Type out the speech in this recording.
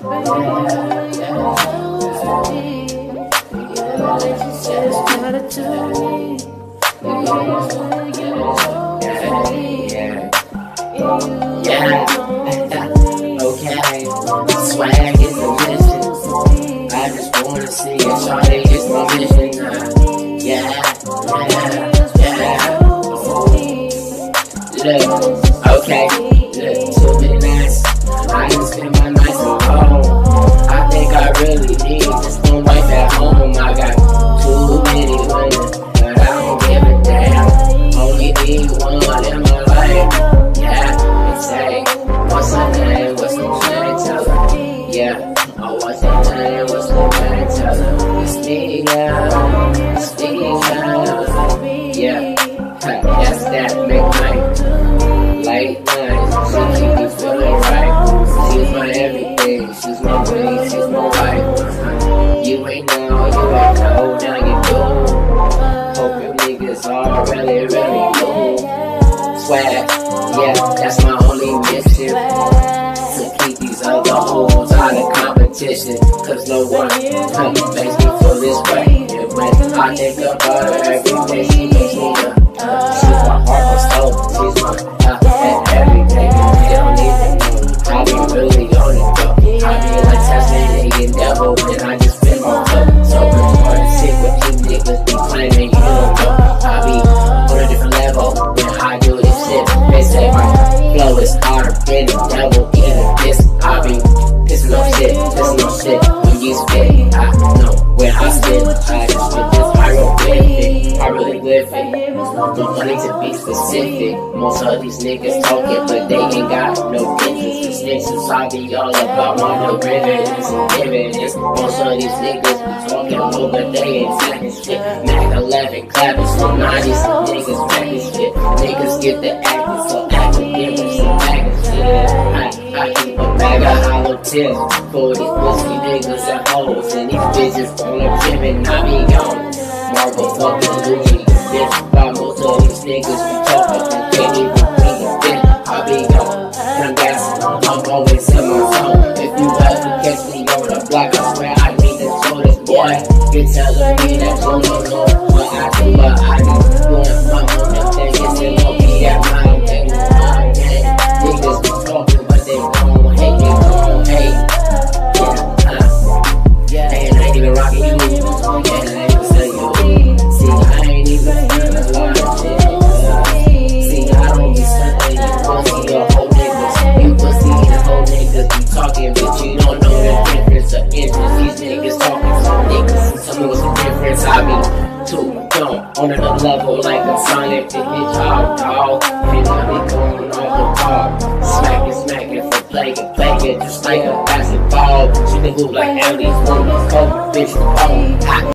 Yeah, okay, swag is the mission. I just wanna see it, shawty, it's my mission. Yeah. Look, okay, look, 2 midnights, I can spend my nights at home. I think I really need just one wife at home. I got too many women, but I don't give a damn. Only need one in my life. What's her name? What's the name? Tell her. Yeah. Oh, what's her name? What's the name? Tell her. It's me, girl. It's me, girl. Yeah. That's that midnight. Late night. She keep me feeling right. She's my everything. She's my queen. She's my wife. You ain't know. Now you do. Hope you niggas are really cool. Swag. Yeah, that's my only mission, to keep these other hoes out of competition. Cause no one makes me feel this way. And when I think about her every day, she makes me she's my heart and soul. She's my everything. They don't even know. I be really on it though. I be like Tasmanian devil, and I just spin my toe. So it's hard to sit with you niggas be claiming you don't know. I be on a different level when I do this shit. They say my flow is harder than the devil, even this. I be pissing on shit, when you spit. I know when I spit, I just spit this hieroglyphic, don't need to be specific. Most of these niggas talking, but they ain't got no business. Snitches, I be all about my new evidence. Most of these niggas be talking, but they ain't saying shit. Mac 11 clapping, so 90s niggas rapping shit. Niggas get the acting, so academics and acting shit. I keep a bag of hollow tips for these pussy niggas and hoes, and these bitches on the trip and I be on Marvel fucking Louis. Bitch, by most of these niggas be talking, and can't even be a bitch. I be on, and I'm gassing, I'm always in my zone. If you ever catch me on the block, I swear I need to show this boy. You're telling me that you don't know what I do, but I do. Doing my own thing, it's in OP at my thing. Niggas be talking, but they gon' hate, they gon' hate. Yeah, and I ain't even rockin' you, and I ain't even say you. See, I ain't even feelin' a lot of shit. See, I don't be stuntin', you pussy or whole niggas. You pussy and whole niggas be talking, but you don't know the difference of interest. These niggas talking, some niggas, tell me what's the difference. I be too dumb, on another level, like I'm Sonic, to hit y'all, dog. And I be going off the ball, smacking for playing, just like a basketball. She can move like Ellie, cold bitch,